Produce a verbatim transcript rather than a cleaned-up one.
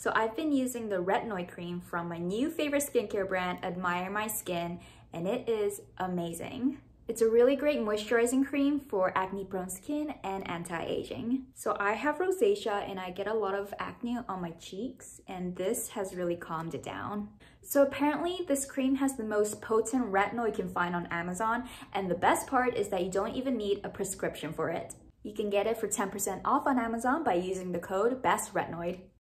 So I've been using the Retinoid cream from my new favorite skincare brand, Admire My Skin, and it is amazing. It's a really great moisturizing cream for acne-prone skin and anti-aging. So I have rosacea and I get a lot of acne on my cheeks, and this has really calmed it down. So apparently this cream has the most potent retinol you can find on Amazon, and the best part is that you don't even need a prescription for it. You can get it for ten percent off on Amazon by using the code BESTRETINOID.